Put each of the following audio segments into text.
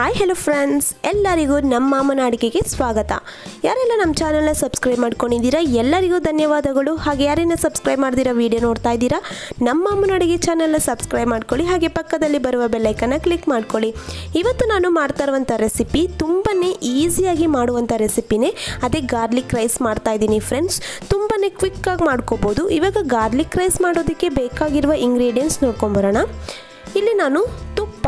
Hi hello friends, ಎಲ್ಲರಿಗೂ ನಮ್ಮ ಅಮ್ಮನ ಅಡುಗೆಗೆ ಸ್ವಾಗತ. ಯಾರೆಲ್ಲ ನಮ್ಮ ಚಾನಲ್ನ ಸಬ್ಸ್ಕ್ರೈಬ್ ಮಾಡ್ಕೊಂಡಿದ್ದೀರಾ ಎಲ್ಲರಿಗೂ ಧನ್ಯವಾದಗಳು. ಹಾಗೆ ಯಾರೇನ ಸಬ್ಸ್ಕ್ರೈಬ್ ಮಾಡ್ದಿರಾ ವಿಡಿಯೋ ನೋಡ್ತಾ ಇದ್ದೀರಾ, ನಮ್ಮ ಅಮ್ಮನ ಅಡುಗೆ ಚಾನಲ್ನ ಸಬ್ಸ್ಕ್ರೈಬ್ ಮಾಡ್ಕೊಳ್ಳಿ. ಹಾಗೆ ಪಕ್ಕದಲ್ಲಿ ಬರುವ ಬೆಲ್ ಐಕನ್ನ ಕ್ಲಿಕ್ ಮಾಡ್ಕೊಳ್ಳಿ. ಇವತ್ತು ನಾನು ಮಾಡ್ತಾ ಇರುವಂಥ ರೆಸಿಪಿ ತುಂಬಾ ಈಸಿಯಾಗಿ ಮಾಡುವಂಥ ರೆಸಿಪಿನೇ, ಅದೇ ಗಾರ್ಲಿಕ್ ರೈಸ್ ಮಾಡ್ತಾ ಇದ್ದೀನಿ ಫ್ರೆಂಡ್ಸ್. ತುಂಬಾ ಕ್ವಿಕ್ಕಾಗಿ ಮಾಡ್ಕೋಬೋದು. ಇವಾಗ ಗಾರ್ಲಿಕ್ ರೈಸ್ ಮಾಡೋದಕ್ಕೆ ಬೇಕಾಗಿರುವ ಇಂಗ್ರೀಡಿಯೆಂಟ್ಸ್ ನೋಡ್ಕೊಂಬರೋಣ. ಇಲ್ಲಿ ನಾನು ತುಪ್ಪ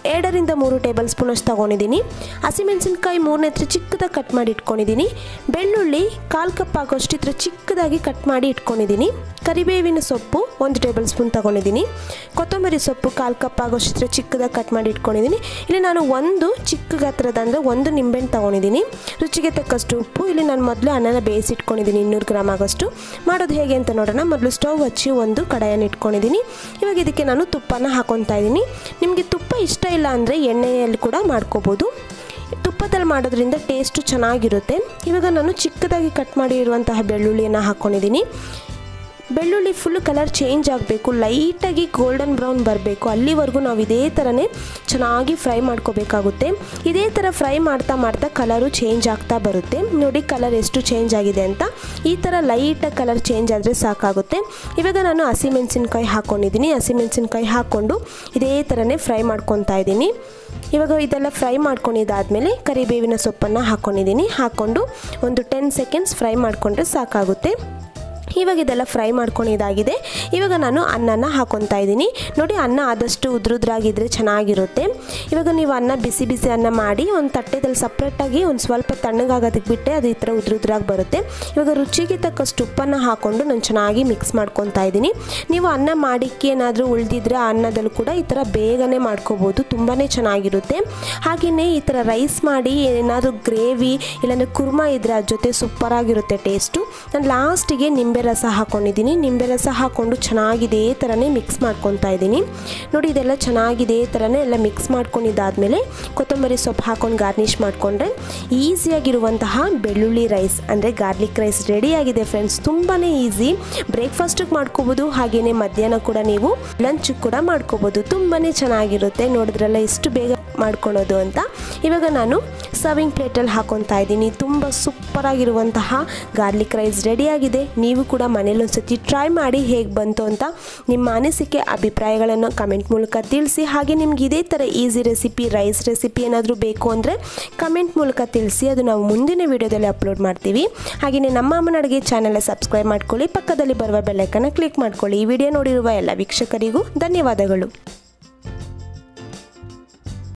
2-3 ಟೇಬಲ್ ಸ್ಪೂನ್ ಅಷ್ಟು ತೊಗೊಂಡಿದ್ದೀನಿ. ಹಸಿಮೆಣಸಿನ್ಕಾಯಿ 3 ಎತ್ರ ಚಿಕ್ಕದಾಗಿ ಕಟ್ ಮಾಡಿ ಇಟ್ಕೊಂಡಿದ್ದೀನಿ. ಬೆಳ್ಳುಳ್ಳಿ 1/4 ಕಪ್ ಆಗೋಷ್ಟು ಇದ್ರ ಚಿಕ್ಕದಾಗಿ ಕಟ್ ಮಾಡಿ ಇಟ್ಕೊಂಡಿದ್ದೀನಿ. ಕರಿಬೇವಿನ ಸೊಪ್ಪು 1 ಟೇಬಲ್ ಸ್ಪೂನ್ ತೊಗೊಂಡಿದ್ದೀನಿ. ಕೊತ್ತಂಬರಿ ಸೊಪ್ಪು 1/4 ಕಪ್ ಆಗೋಷ್ಟು ಇದ್ರ ಚಿಕ್ಕದಾಗಿ ಕಟ್ ಮಾಡಿ ಇಟ್ಕೊಂಡಿದ್ದೀನಿ. ಇಲ್ಲಿ ನಾನು ಒಂದು ಚಿಕ್ಕ ಗಾತ್ರದ ಅಂದರೆ 1 ನಿಂಬೆಹಣ್ಣು ತೊಗೊಂಡಿದ್ದೀನಿ. ರುಚಿಗೆ ತಕ್ಕಷ್ಟು ಉಪ್ಪು. ಇಲ್ಲಿ ನಾನು ಮೊದಲು ಅನ್ನನ ಬೇಯಿಸಿಟ್ಕೊಂಡಿದ್ದೀನಿ 200 ಗ್ರಾಮ್ ಆಗೋಷ್ಟು. ಮಾಡೋದು ಹೇಗೆ ಅಂತ ನೋಡೋಣ. ಮೊದಲು ಸ್ಟವ್ ಹಚ್ಚಿ ಒಂದು ಕಡಾಯನ್ನು ಇಟ್ಕೊಂಡಿದ್ದೀನಿ. ಇವಾಗ ಇದಕ್ಕೆ ನಾನು ತುಪ್ಪನ ಹಾಕೊತಾ ಇದ್ದೀನಿ. ನಿಮಗೆ ತುಪ್ಪ ಇಷ್ಟ ಇಲ್ಲ ಅಂದರೆ ಎಣ್ಣೆಯಲ್ಲಿ ಕೂಡ ಮಾಡ್ಕೋಬೋದು. ತುಪ್ಪದಲ್ಲಿ ಮಾಡೋದ್ರಿಂದ ಟೇಸ್ಟು ಚೆನ್ನಾಗಿರುತ್ತೆ. ಇವಾಗ ನಾನು ಚಿಕ್ಕದಾಗಿ ಕಟ್ ಮಾಡಿ ಇರುವಂತಹ ಬೆಳ್ಳುಳ್ಳಿಯನ್ನು ಹಾಕ್ಕೊಂಡಿದ್ದೀನಿ. ಬೆಳ್ಳುಳ್ಳಿ ಫುಲ್ ಕಲರ್ ಚೇಂಜ್ ಆಗಬೇಕು, ಲೈಟಾಗಿ ಗೋಲ್ಡನ್ ಬ್ರೌನ್ ಬರಬೇಕು. ಅಲ್ಲಿವರೆಗೂ ನಾವು ಇದೇ ಥರನೇ ಚೆನ್ನಾಗಿ ಫ್ರೈ ಮಾಡ್ಕೋಬೇಕಾಗುತ್ತೆ. ಇದೇ ಥರ ಫ್ರೈ ಮಾಡ್ತಾ ಮಾಡ್ತಾ ಕಲರು ಚೇಂಜ್ ಆಗ್ತಾ ಬರುತ್ತೆ. ನೋಡಿ ಕಲರ್ ಎಷ್ಟು ಚೇಂಜ್ ಆಗಿದೆ ಅಂತ. ಈ ಥರ ಲೈಟಾಗಿ ಕಲರ್ ಚೇಂಜ್ ಆದರೆ ಸಾಕಾಗುತ್ತೆ. ಇವಾಗ ನಾನು ಹಸಿಮೆಣಸಿನ್ಕಾಯಿ ಹಾಕ್ಕೊಂಡಿದ್ದೀನಿ. ಹಸಿಮೆಣಸಿನ್ಕಾಯಿ ಹಾಕ್ಕೊಂಡು ಇದೇ ಥರನೇ ಫ್ರೈ ಮಾಡ್ಕೊತಾ ಇದ್ದೀನಿ. ಇವಾಗ ಇದೆಲ್ಲ ಫ್ರೈ ಮಾಡ್ಕೊಂಡಿದ್ದಾದಮೇಲೆ ಕರಿಬೇವಿನ ಸೊಪ್ಪನ್ನು ಹಾಕ್ಕೊಂಡಿದ್ದೀನಿ. ಹಾಕ್ಕೊಂಡು ಒಂದು 10 ಸೆಕೆಂಡ್ಸ್ ಫ್ರೈ ಮಾಡಿಕೊಂಡ್ರೆ ಸಾಕಾಗುತ್ತೆ. ಇವಾಗ ಇದೆಲ್ಲ ಫ್ರೈ ಮಾಡ್ಕೊಂಡಿದ್ದಾಗಿದೆ. ಇವಾಗ ನಾನು ಅನ್ನನ ಹಾಕ್ಕೊತಾ ಇದ್ದೀನಿ. ನೋಡಿ ಅನ್ನ ಆದಷ್ಟು ಉದ್ರುದ್ರಾಗಿದ್ದರೆ ಚೆನ್ನಾಗಿರುತ್ತೆ. ಇವಾಗ ನೀವು ಅನ್ನ ಬಿಸಿ ಬಿಸಿ ಅನ್ನ ಮಾಡಿ ಒಂದು ತಟ್ಟೆದಲ್ಲಿ ಸಪ್ರೇಟಾಗಿ ಒಂದು ಸ್ವಲ್ಪ ತಣ್ಣಗಾಗೋದಕ್ಕೆ ಬಿಟ್ಟೆ ಅದು ಈ ಥರ ಉದ್ರುದ್ರಾಗಿ ಬರುತ್ತೆ. ಇವಾಗ ರುಚಿಗೆ ತಕ್ಕಷ್ಟು ಉಪ್ಪನ್ನು ಹಾಕ್ಕೊಂಡು ನಾನು ಚೆನ್ನಾಗಿ ಮಿಕ್ಸ್ ಮಾಡ್ಕೊತಾ ಇದ್ದೀನಿ. ನೀವು ಅನ್ನ ಮಾಡಿಕ್ಕೆ ಏನಾದರೂ ಉಳಿದಿದ್ರೆ ಅನ್ನದಲ್ಲಿ ಕೂಡ ಈ ಥರ ಬೇಗನೆ ಮಾಡ್ಕೋಬೋದು, ತುಂಬಾ ಚೆನ್ನಾಗಿರುತ್ತೆ. ಹಾಗೆಯೇ ಈ ಥರ ರೈಸ್ ಮಾಡಿ ಏನಾದರೂ ಗ್ರೇವಿ ಇಲ್ಲಾಂದರೆ ಕುರ್ಮಾ ಇದ್ದರೆ ಅದ್ರ ಜೊತೆ ಸೂಪರಾಗಿರುತ್ತೆ ಟೇಸ್ಟು. ನಾನು ಲಾಸ್ಟಿಗೆ ನಿಂಬೆ ರಸ ಹಾಕ್ಕೊಂಡಿದ್ದೀನಿ. ನಿಂಬೆ ರಸ ಹಾಕ್ಕೊಂಡು ಚೆನ್ನಾಗಿದೆ ಥರನೇ ಮಿಕ್ಸ್ ಮಾಡ್ಕೊತಾ ಇದ್ದೀನಿ. ನೋಡಿ ಇದೆಲ್ಲ ಚೆನ್ನಾಗಿದೆ ಥರನೇ ಎಲ್ಲ ಮಿಕ್ಸ್ ಮಾಡ್ಕೊಂಡಿದ್ದಾದಮೇಲೆ ಕೊತ್ತಂಬರಿ ಸೊಪ್ಪು ಹಾಕ್ಕೊಂಡು ಗಾರ್ನಿಷ್ ಮಾಡಿಕೊಂಡ್ರೆ ಈಸಿಯಾಗಿರುವಂತಹ ಬೆಳ್ಳುಳ್ಳಿ ರೈಸ್ ಅಂದರೆ ಗಾರ್ಲಿಕ್ ರೈಸ್ ರೆಡಿಯಾಗಿದೆ ಫ್ರೆಂಡ್ಸ್. ತುಂಬಾ ಈಸಿ. ಬ್ರೇಕ್ಫಾಸ್ಟಿಗೆ ಮಾಡ್ಕೋಬೋದು, ಹಾಗೆಯೇ ಮಧ್ಯಾಹ್ನ ಕೂಡ ನೀವು ಲಂಚ್ ಕೂಡ ಮಾಡ್ಕೋಬೋದು. ತುಂಬಾ ಚೆನ್ನಾಗಿರುತ್ತೆ. ನೋಡಿದ್ರಲ್ಲ ಎಷ್ಟು ಬೇಗ ಮಾಡ್ಕೊಳೋದು ಅಂತ. ಇವಾಗ ನಾನು ಸರ್ವಿಂಗ್ ಪ್ಲೇಟಲ್ಲಿ ಹಾಕ್ಕೊತಾ ಇದ್ದೀನಿ. ತುಂಬ ಸೂಪರಾಗಿರುವಂತಹ ಗಾರ್ಲಿಕ್ ರೈಸ್ ರೆಡಿಯಾಗಿದೆ. ನೀವು ಕೂಡ ಮನೇಲಿ ಒಂದ್ಸತಿ ಟ್ರೈ ಮಾಡಿ ಹೇಗೆ ಬಂತು ಅಂತ ನಿಮ್ಮ ಅನಿಸಿಕೆ ಅಭಿಪ್ರಾಯಗಳನ್ನು ಕಮೆಂಟ್ ಮೂಲಕ ತಿಳಿಸಿ. ಹಾಗೆ ನಿಮ್ಗೆ ಇದೇ ಥರ ಈಸಿ ರೆಸಿಪಿ, ರೈಸ್ ರೆಸಿಪಿ ಏನಾದರೂ ಬೇಕು ಅಂದರೆ ಕಮೆಂಟ್ ಮೂಲಕ ತಿಳಿಸಿ. ಅದು ನಾವು ಮುಂದಿನ ವಿಡಿಯೋದಲ್ಲಿ ಅಪ್ಲೋಡ್ ಮಾಡ್ತೀವಿ. ಹಾಗೆಯೇ ನಮ್ಮ ಅಮ್ಮನ ಅಡುಗೆ ಚಾನಲ್ನ ಸಬ್ಸ್ಕ್ರೈಬ್ ಮಾಡ್ಕೊಳ್ಳಿ. ಪಕ್ಕದಲ್ಲಿ ಬರುವ ಬೆಲ್ ಐಕನ್ನ ಕ್ಲಿಕ್ ಮಾಡ್ಕೊಳ್ಳಿ. ಈ ವಿಡಿಯೋ ನೋಡಿರುವ ಎಲ್ಲ ವೀಕ್ಷಕರಿಗೂ ಧನ್ಯವಾದಗಳು.